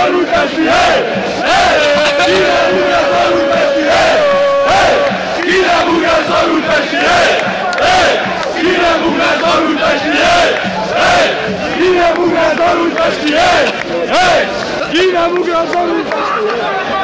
Újpesti, hey! Ki nem ugrál az Újpesti, hey! Ki nem ugrál az Újpesti, hey! Ki nem ugrál az Újpesti, hey! Ki nem ugrál az Újpesti, hey! Ki nem ugrál az Újpesti, hey!